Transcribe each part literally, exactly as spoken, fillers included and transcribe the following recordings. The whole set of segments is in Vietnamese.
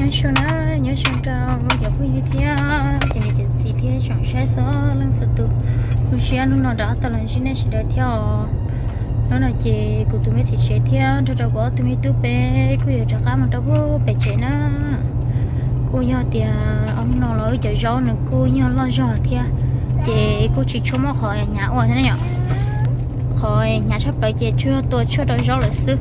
nhớ số nó nhớ số trâu giờ có như thế chỉ để chỉ chỉ thế chọn sai số lần sau tu lúc xưa lúc nào đó tao lần xin nên sẽ đợi theo nó là chị của tụi mình chỉ chạy theo cho cho có tụi mình tu bé cứ giờ cho cá mà tao có bé chạy nữa cô giờ thì ông nó nói chờ rau nữa cô giờ lo rau theo chị cô chỉ cho mà khỏi nhà ở thế này nhở khỏi nhà sắp tới chị chưa tôi chưa đợi rau lại xứ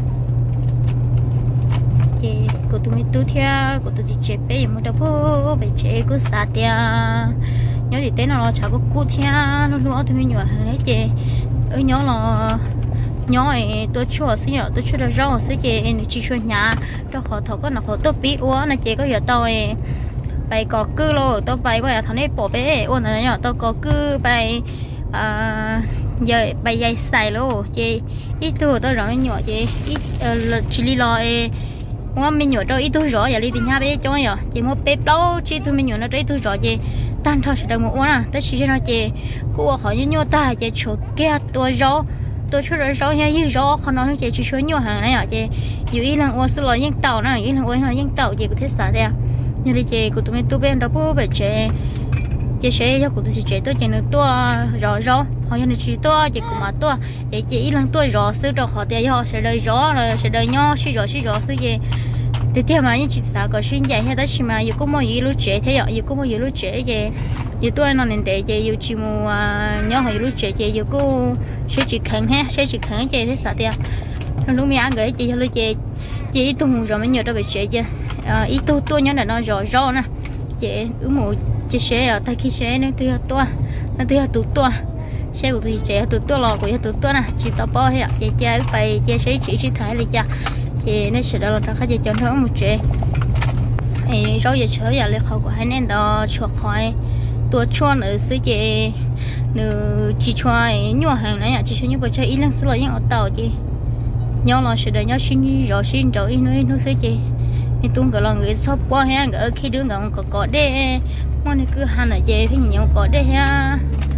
chị của tụi mình tu theo của tụi chị chạy bé mà tao có bé chạy cứ xả theo nhớ thì tên nó chả có cút theo nó luôn tụi mình nhớ hàng đấy chị ở nhớ là nhớ ấy tôi chua xí nhở tôi chua được rau xí chị em chỉ chua nhà tôi khó thầu có nào khó tôi biết uống là chị có giờ tôi bài có cứ luôn tôi bài bây giờ thằng ấy bỏ bé uống là nhở tôi có cứ bài giờ bài dây xài luôn chị ít tôi tôi rõ nhỏ chị ít chỉ đi lo muốn mình nhỏ tôi ít tôi rõ giờ đi tìm nhà bé cho nhở chị muốn bếp đâu chỉ tôi mình nhỏ nó đấy tôi rõ chị tan thôi sẽ được một uống à tôi chỉ cho nó chị cô hỏi như nhau ta chị chỗ kia tôi rõ tôi chưa được rõ nha như rõ không nói chị chỉ số nhiều hàng này à chị dù ý là uống sữa lò những tàu này ý là uống hàng những tàu chị có thể xả ra như là chị của tụi mình tu bên đó bố về chị chị sẽ cho của tụi chị tôi chỉ được tôi rõ rõ họ như là chị tôi chị cũng mà tôi để chị ý là tôi rõ sữa rồi họ tiền họ sẽ đời rõ rồi sẽ đời nhau sẽ rõ sẽ rõ sữa gì thì theo mà như chị xã có xin dạy hay đó chỉ mà dù có một gì lúc trẻ thế ạ dù có một gì lúc trẻ gì dù tôi nó nên để chị dù chỉ mua nhớ hồi lúc trẻ chị dù cô sẽ chỉ khẩn ha sẽ chỉ khẩn chị thế sao tiền lúc mình ăn gửi chị cho lúc chị chị ít tu rồi mới nhớ đâu bị trẻ chưa ít tu tôi nhớ là nó rõ rõ nè chị ứ mù chị sẽ ở thay khi sẽ nên từ tôi nên từ từ tôi sẽ của thì trẻ từ tôi lò của từ tôi nè chị tao bao hết chị chơi phải chị sẽ chỉ chỉ thấy là cha thì nó sẽ là ta khai chị chọn thử một chuyện thì rồi giờ chơi giờ lại khó của hai nên đó chuột khỏi tua chuột ở xứ chị nữ chỉ choai nhua hàng này à chỉ cho những bữa chơi ít lần xứ là những ở tàu chị nhau là sẽ đợi nhau xin rồi xin rồi nữa nữa xứ chị thì tôi gọi là người shop qua ha ở khi đứa ngậm có có đê món này cứ hàng ở chị thì nhiều có đê ha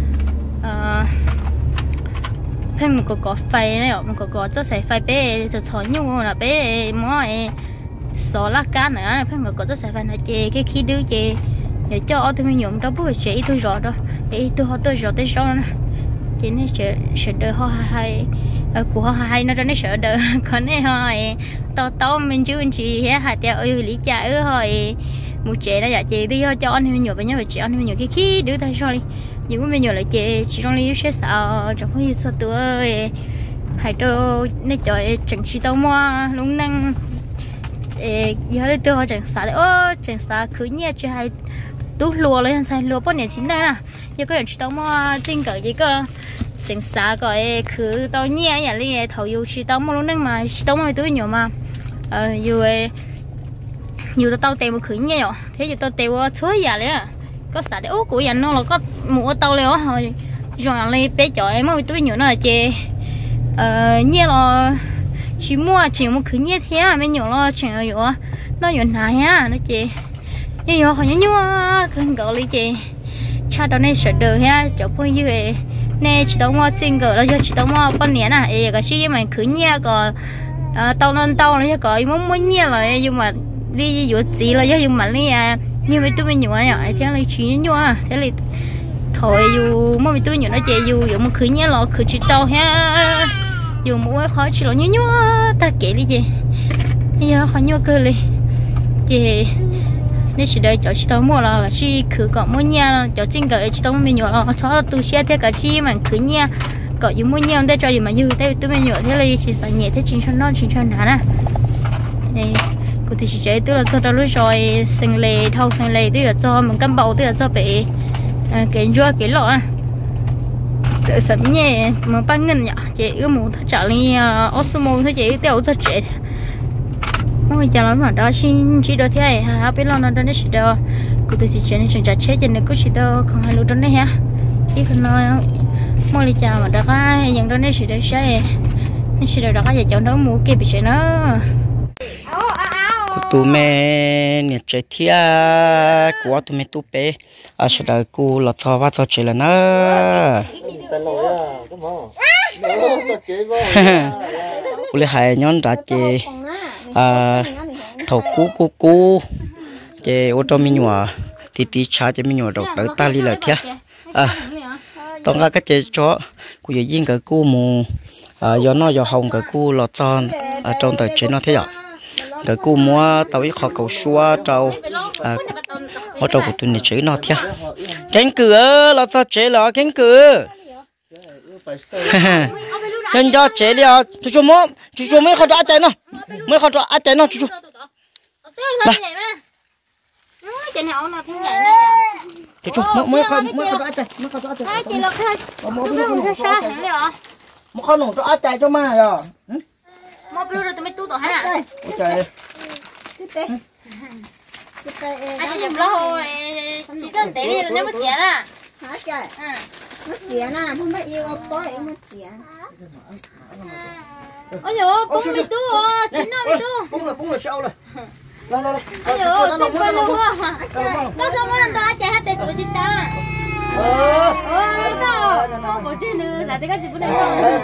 phải một cái cỏ phai này một cái cỏ cho xài phai bé cho chọn nhau là bé món sò lá cá nữa phải một cái cỏ cho xài phai là chị cái khi đứa chị để cho tôi mình dùng đó bữa chị tôi rõ đó để tôi họ tôi rõ tới sau nè chị này sợ sợ đời họ hay của họ hay nó ra nó sợ đời còn này hỏi tao tao mình chứ mình chỉ hết hai tiêu ơi lý trả ơi hỏi một trẻ đó dạ chị đi cho anh mình nhiều với nhau chị anh mình nhiều cái khi đứa ta rồi nhưng mà mình nhiều là chị chỉ trong lý sẽ sợ trong cái sao tôi hay tôi này trời chẳng chỉ tao mua lúc năng giờ tôi họ chẳng xả ơ chẳng xả cứ nhẹ chứ hay tú lùa lên sai lùa bao nhiêu chín đây à giờ có chỉ tao mua tinh cỡ gì cơ chẳng xả gọi cứ tao nhẹ nhà đi thầu yêu chỉ tao mua lúc năng mà tao mua túi nhiều mà ờ dù nhiều tao tèo một khử nhẹ rồi thế giờ tao tèo chuối già đấy à có xả để ố của nhà nó là có mua tao lên rồi rồi lên bé chọi em mua túi nhiều nó là chê ờ nhẹ là chỉ mua chỉ một khử nhẹ thế à mấy nhiều lo chuyện rồi nó nhiều này á nó chê nhưng mà họ nhớ nhớ cần gọi lý chị cha đó này sợ đời ha chỗ phong như vậy nè chỉ tao mua xin gỡ là chỉ tao mua con nén à cái gì mà cứ nhẹ còn tao non tao nó có muốn muốn nhẹ rồi nhưng mà đi giữa gì là nhưng mà đi à như mấy tôi mình nhiều nhở thế là chỉ nhớ thế là thôi dù mà mấy tôi nhiều nó chị dù dù một cứ nhẹ là cứ chỉ tao ha dù mỗi khó chỉ là nhớ nhớ ta kể đi chị giờ khó nhớ cơ đi chị nên chỉ đợi cho chị tao mua là chị cứ có mua nhà cho chính cái chị tao mình nhỏ là sau tôi sẽ theo cả chị mà cứ nhà có những mua nhà để cho gì mà như thế tôi mình nhỏ thế là chị sợ nhẹ thế chính cho nó chính cho nó nè này cô thì chị chạy tức là cho tao lúc rồi sinh lệ thâu sinh lệ tức là cho mình cân bầu tức là cho bị cái rua cái lọ tự sắm nhẹ mà bán ngân nhở chị ước muốn trả đi osmo thôi chị tiêu cho chị mọi người nói mà đó xin chỉ đôi thế này ha biết lo nó đó chỉ đâu cứ từ chỉ nên chừng chặt chết cho nên cứ chỉ đâu không hay luôn đó này ha chỉ cần nói mọi người chào mà đó cái những đó này chỉ để xe nên chỉ đó cái gì chọn đó mua kia bị chuyện nó tụi mẹ nhiệt chơi thia của tụi mẹ tụi bé à sẽ đợi cô lọt thò vào thò chơi là nó cô lấy hai nhón đã chơi à thầu cú cú cú chế ô tô mình nhòa thì tí cha chế mình nhòa đầu tới ta đi lại thế à tao nghe cái chế chó của giờ riêng cái cú mù à do nó do hồng cái cú lọt tròn ở trong tờ chế nó thế ạ cái cú mua tao ít khó cầu xua trâu à ở trong của tụi này chế nó thế cánh cửa lọt tròn chế lọ cánh cửa nên cho chế đi à chú chú mua chú chú mấy khó cho ăn chế nó mấy khó cho ăn chế nó chú chú chú chú mới mới khó mới khó cho ăn chế mới khó cho ăn chế một con nổ cho ăn chế cho mà rồi một bữa rồi tụi mình tu tổ hả anh chỉ chụp lo thôi chỉ cần để đi là nó mất tiền à hả trời mất tiền à không phải yêu tối mất tiền ôi dồi bông bị tu à chín nó bị tu bông là bông là sao rồi ôi dồi tiền quên luôn à có sao mà anh ta chạy hết tiền tụi chị ta ôi đó có bộ trên nữa là cái gì cũng được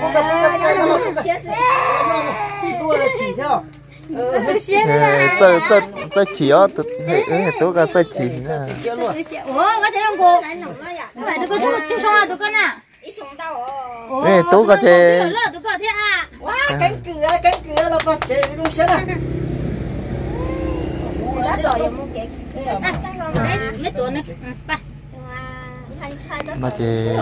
这这这起哦，都嘿都个这起呢。 ủa có sẽ không cô phải tôi có chút chút xong là tôi có nè 哎，都个这。 tôi có thế à wow cánh cửa cánh cửa là có chế đúng chưa nào mấy tuổi nữa mà chị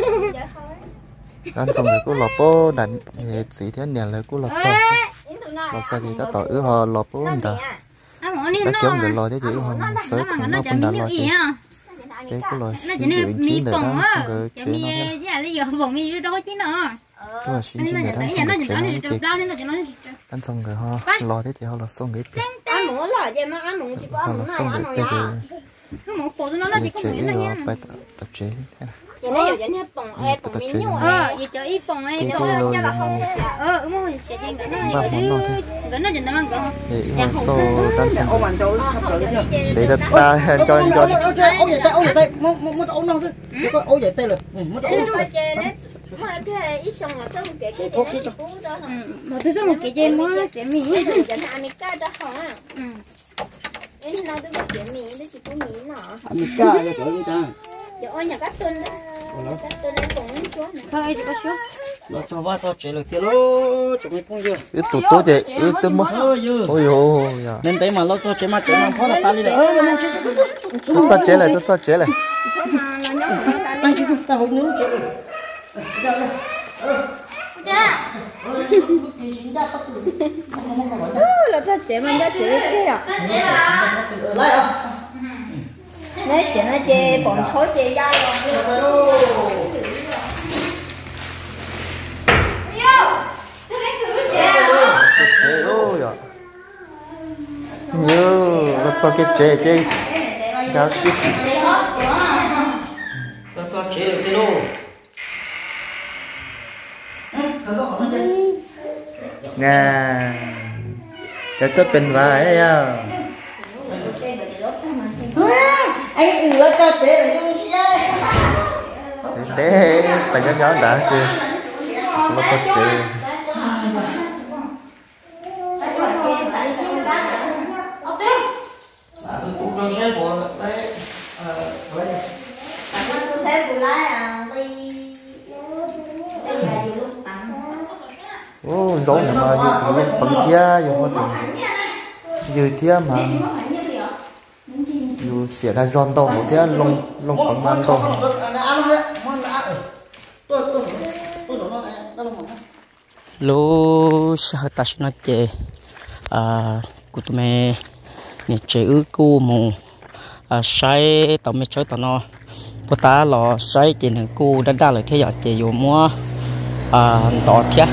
ăn xong rồi cô lọp bố đánh gì thế này là cô lọp sao lọp sao thì các tỏi ứ họ lọp bố mình đã đã kéo người lò thế thì họ sới cũng nó cũng đã lò chứ cái cô lò xin gửi chín để đó xong rồi chế nó thế mà xin chín để đó xong rồi chế nó chế ăn xong rồi họ lò thế thì họ lọt xong hết ăn muốn lò gì mà ăn muốn chỉ có họ ăn lọt muốn xong ăn hết muốn bây ya giờ cái món phổ nó chỉ có chế miếng này nha phải tập chế thế này vậy này giờ nhá bông ai bông miếng nhau ờ vậy cho ít bông ấy chế cái cái rồi ờ ừ mà sẽ đi cái ba này món đâu thế cái nó chừng nào còn thì họ xô đan xong ôm anh cho sắp tới nhá để ta ta cho anh cho ôi vậy tay ôi vậy tay muốn muốn ôm nó chứ ôi vậy tay rồi muốn ôm mà thế ít xong là trong cái cái này nó cũ đó mà tôi xong một cái gì mà chế mì giờ nó ăn cái đó hả em nói tôi bảo chế mì nó chỉ có mì nọ anh cá rồi trời ơi cha giờ ôi nhà các tuần đó các tuần này cũng xuống này thôi chỉ có số nó cho ba cho chế được tiền lô chúng mình cũng chưa ứ tụt tụt vậy ứ tụt mất ôi ôi nên đấy mà nó cho chế mà chế mà khó là ta đi rồi ơ nó chế tôi cho chế lại tôi cho chế lại anh chú chú ta hồi nữa chế cha là ta chế mà ta chế cái à lại à nếu chế nó chế bọn số chế da rồi chế ôi à nhiều nó cho cái chế cái cái nó cho chế được tiền lô nè cái tôi bên vai à anh ử cho chế được không xe để phải nhớ nhớ đã chứ nó có chế cũng cho xe của đấy tôi sẽ phụ lái à đi đi là gì luôn ô giống như mà dù thằng luôn bằng tia dù mà thằng dù tia mà dù xỉa ra giòn to một tia lông lông bằng man to lô sao ta nói chế à cụ tụi mày nhà chế ư cu mù à sai tao mới chơi tao nó bữa ta lò sai chế này cu đã đa lại thế giờ chế dù mua à tỏ thế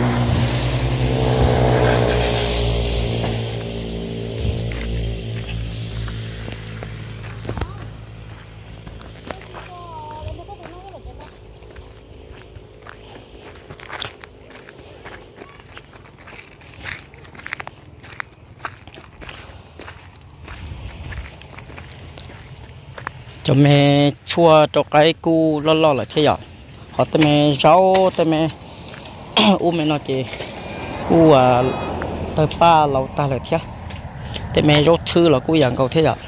cho mẹ chua cho cái cu lo lo lại thế giờ họ tới mẹ rau tới mẹ u mẹ nói chị cu à tới ba lâu ta lại thế thế mẹ rốt thư là cô dạng cầu thế ạ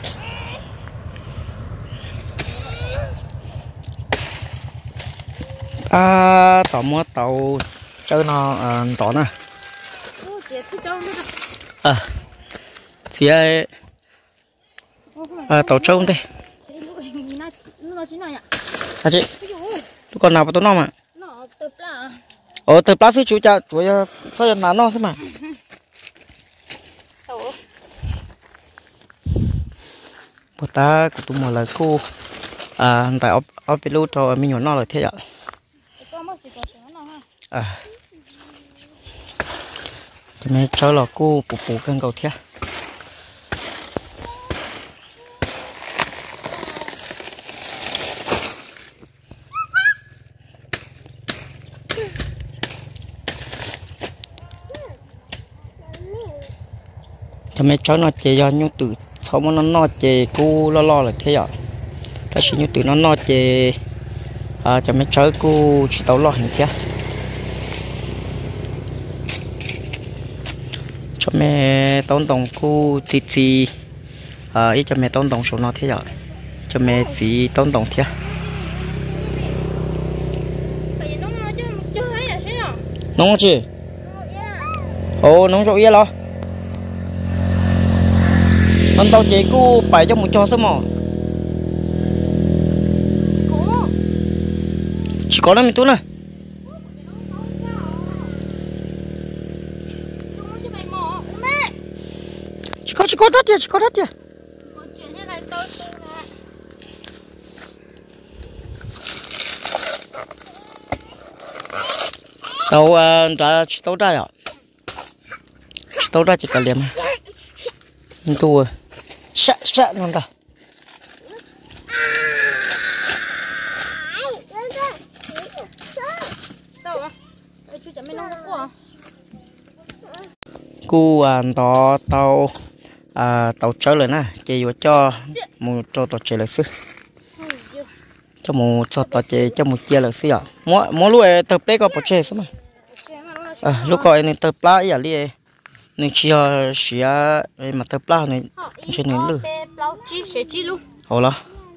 à tàu mua tàu chơi nó tỏ nè à chị ơi à tàu trâu đây à chị tôi còn nào vào tôi nó mà ờ từ plá sư chú cha chú sao giờ nán nó thế mà bữa ta của tôi mà là cô à tại ở ở bên lúa cho mình nhỏ nó là thế ạ à thì mẹ cho là cô phụ phụ cân cầu thế cho mẹ cháu nó chơi do nhu từ sau mà nó nó chơi cô lo lo là thế ạ ta chỉ nhu từ nó nó chơi à cho mẹ cháu cô chỉ tao lo hình thế cho mẹ tông tổng cô tì tì à ý cho mẹ tông tổng số nó thế ạ cho mẹ chỉ tông tổng thế nóng chứ ồ nóng rồi lo con tao chế cô phải cho một cho sớm mò chỉ có năm mươi tuổi này chỉ có chỉ có đất chỉ có đất chứ tao đã tao ra à tao ra chỉ cả liềm tôi sợ sợ non ta cô à tao tao à tao chơi rồi nè chị vừa cho một cho tao chơi lại sư cho một cho tao chơi cho một chia lại sư à mỗi mỗi lúc ấy tập đấy có bỏ chơi sao mà à lúc coi nên tập lá vậy đi nên chia chia mà tập lá này trên này lử hổ lo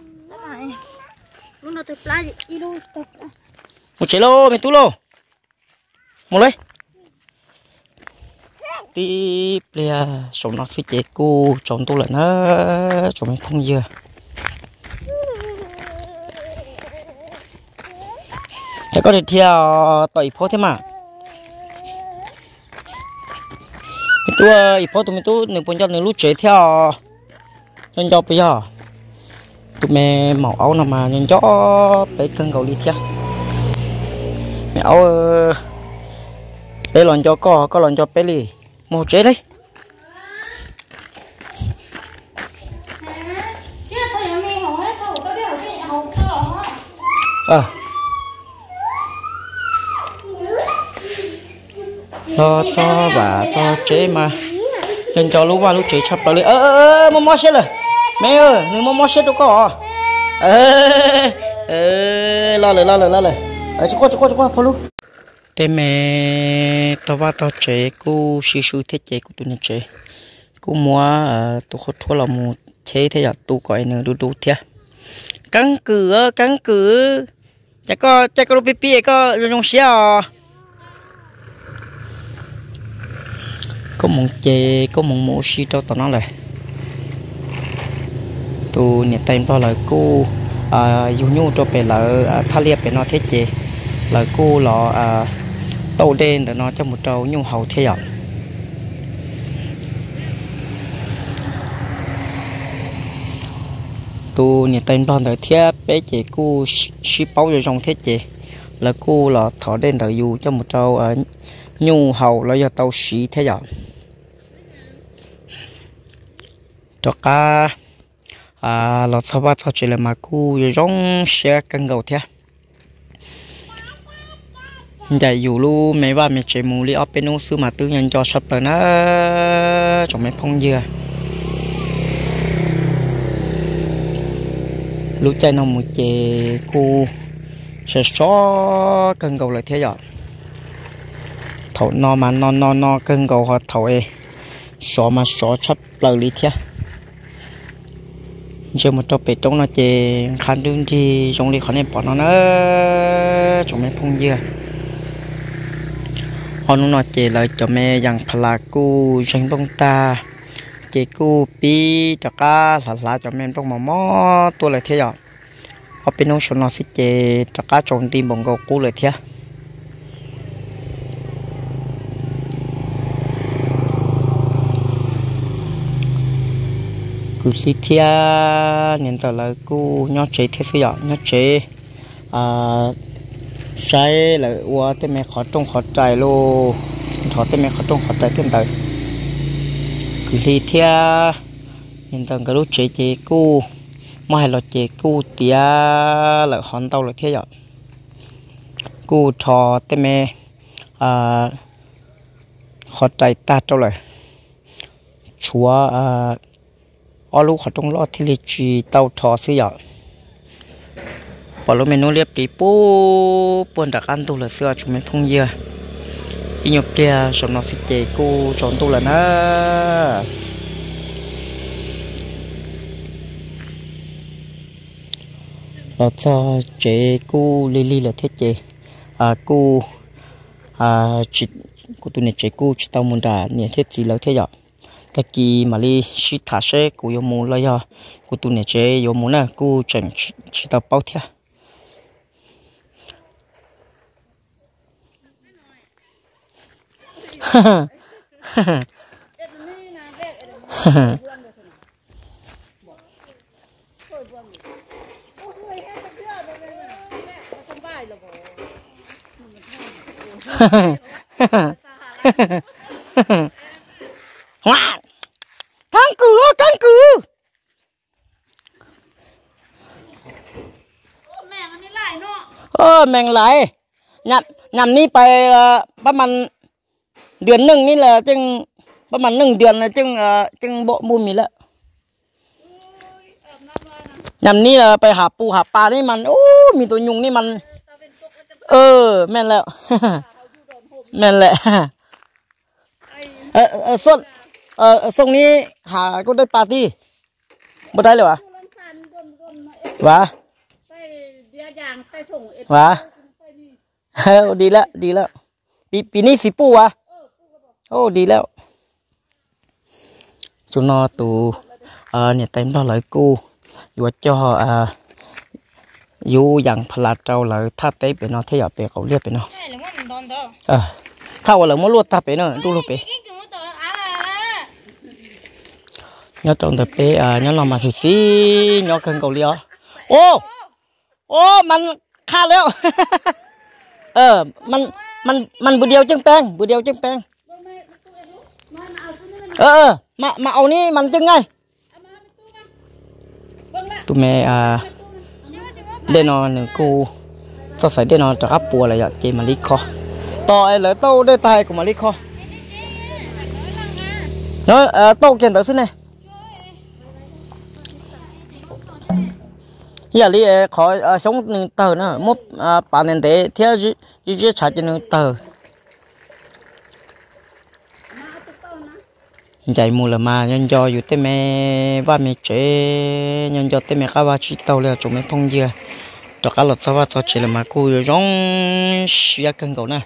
một chế lô mình tú lô một lấy tí bia sống nó phi chế cô trồng tu lại nó trồng mình không dừa chắc có thể theo tỏi phố thế mà tôi ít phố tụi mình tôi nửa bốn trăm nửa lúa chế theo nhân cho bây giờ tụi mẹ màu áo nào mà nhân cho bé cân cầu đi theo mẹ áo bé lòn cho có có lòn cho bé lì một chế đấy à cho cho và cho chế mà nên cho lúc qua lúc chế chập tới ơ ơ mò mò xếp rồi mẹ ơi đừng mò mò xếp đâu có ơ ơ lo rồi lo rồi lo rồi ấy chú qua chú qua chú qua phô luôn thế mẹ tao bắt tao chế cô xí xí thiết chế của tôi nhận chế cô mua tôi không thua là một chế thế giờ tôi gọi nữa đủ đủ thế cắn cửa cắn cửa chắc có chắc có bì bì có dùng xéo có một chế có một mũ xí cho tao nó lại tôi nhận tay bao là cô à dùng nhu cho bé là thà liệp bé nó thiết chế là cô là à tàu đen để nó cho một trâu nhung hậu thế ạ tôi nhận tay bao là thiết bé chế cô ship bao giờ trong thiết chế là cô là thỏ đen để dù cho một trâu à nhung hậu là do tàu xí thế ạ cho cả à là sao bắt sao chỉ là mà cô giống xe cân gầu thế vậy dù luôn mấy ba mấy chế mù li ở bênนู้sư mà tư nhân cho sắp rồi nó trong mấy phong dừa lúc chơi nó một chế cô sẽ xóa cân gầu lại thế rồi thầu no mà no no no cân gầu họ thầu e sọ mà sọ chấp lời lý thế giờ một trò bể trong nó chè khăn đương thì trong đi khó nên bỏ nó nữa chúng mình phong dưa họ nó chè lời cho mẹ rằng là cu tranh bông ta chè cu pi cho cá là là cho mẹ bông mò mò tôi lại thế rồi họ bên ông nó sẽ chè cho cá trồng tim bông gạo cu lại thế cứ lý thia nên giờ là cô nhớ chế thế sự nhớ chế à sai là qua tới mẹ khó trong khó trái lô khó tới mẹ khó trong khó trái tiền đời cứ lý thia nên giờ cái lúc chế chế cô mai là chế cô tia là hòn tàu là thế rồi cô cho tới mẹ à khó trái ta trâu lại chúa à ở lúc họ trong lo thì lịch chỉ tàu thọ xí ạ, bỏ lúc mình nuôi liệp đi bố buồn đặc ăn tu là xưa chúng mình phong dưa, đi nhục kia xong nó sẽ chế cô chọn tu là nó, nó cho chế cô li li là thế chế, à cô à chỉ cô tu này chế cô chỉ tàu muốn đà nhẹ thế gì là thế ạ. cái kỳ mà đi xí thả xe của yêu muốn là do của tụi này chơi yêu muốn là cô chẳng chỉ tao bao thiệt ha ha ha wow căng cử căng cử ơ mèn lại nhặt nhặt níไปประมาณเดือนหนึ่งนี่แหละจึงประมาณหนึ่งเดือนนะจึงจึงโบมุมมีแล้วยำนี่ไปหาปูหาปลานี่มันโอ้มีตัวยุงนี่มันเออแม่นแล้วแม่นแหละเออเออส่วนเออส่งนี้หาก็ได้ปาร์ตี้บ่ได้เลยวะวะวะเออดีแล้วดีแล้วปีปีนี้สิปูวะโอ้ดีแล้วจุนอตูเออเนี่ยเต็มแล้วเลยกูอยู่ว่าจ่อเอออยู่อย่างพลาดเจ้าเลยถ้าเต้ไปเนาะถ้าอยากไปเขาเรียกไปเนาะเออถ้าว่าเราไม่รู้ถ้าไปเนาะดูรูปไปnhớ trong tập bé à nhớ làm mà xí xí nhớ cần cầu liao ô ôมันฆ่าแล้วเออมันมันมันบุเดียวจึงแป้งบุเดียวจึงแป้งเออมามาเอานี่มันจึงไงตัวแม่อ่าเดนอนหนึ่งกูจะใส่เดนอนจะรับปัวอะไรอย่างเจมาลิคอต่อไอ้เหลือโต้ได้ตายกูมาลิคอเนาะเออโต้เก่งต่อซึ่งไงgiờ đi khỏi sống nương tờ nữa mốt bà nên để theo chỉ chỉ trả cho nương tờ chạy mù là mà nhân doอยู่แต่แม่ว่าไม่เจnhân doแต่แม่ก็ว่าชิตเอาเลยจุ่มไม่พงเยอะจากการหลดสวัสดิ์เฉลิมมากูร้องเสียกันก่อนนะ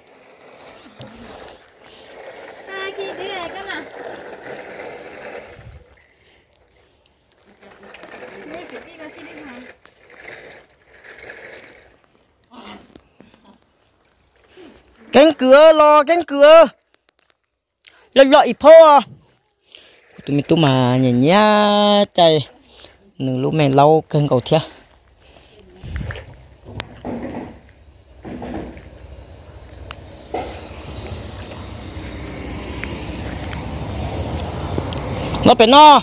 cánh cửa lo cánh cửa lên lợi phô tụi mình tụi mà nhảy nhá chạy nửa lúc mày lau cơn cầu thia nó phải no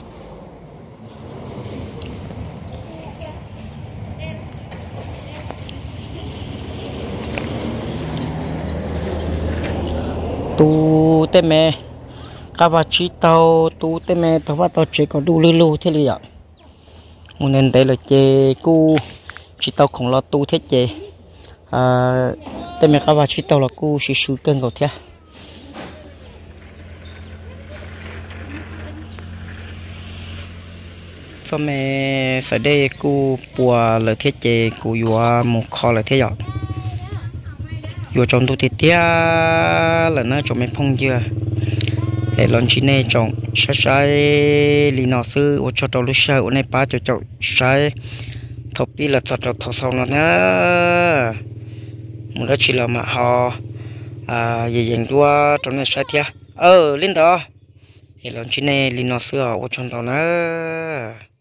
tu tê mẹ các bạn chỉ tàu tu tê mẹ thằng bạn tàu chỉ có đủ lưu lưu thế này ạ muốn nên đây là chè cu chỉ tàu không lo tu thế chè à tê mẹ các bạn chỉ tàu là cu chỉ sử cân cầu thế cho mẹ sẽ đây cô bùa lời thiết chế cô vừa một kho lời thiết dọn vừa trong tôi thì tia là nó cho mẹ phong chưa để lần chỉ này trồng sai sai lì nọ sư ở cho tàu lúc sau ở này ba cho cháu sai thọc đi là cho cháu thọ sau nó nữa một đó chỉ là mà họ à về dành đua trong này sai thia ờ lên đó thì lần chỉ này lì nọ sư ở trong tàu nữa